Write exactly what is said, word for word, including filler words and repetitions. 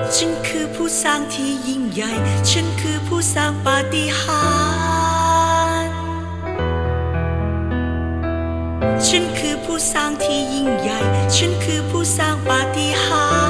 ฉันคือผู้สร้างที่ยิ่งใหญ่ฉันคือผู้สร้างปาฏิหาริย์ฉันคือผู้สร้างที่ยิ่งใหญ่ฉันคือผู้สร้างปาฏิหาริย์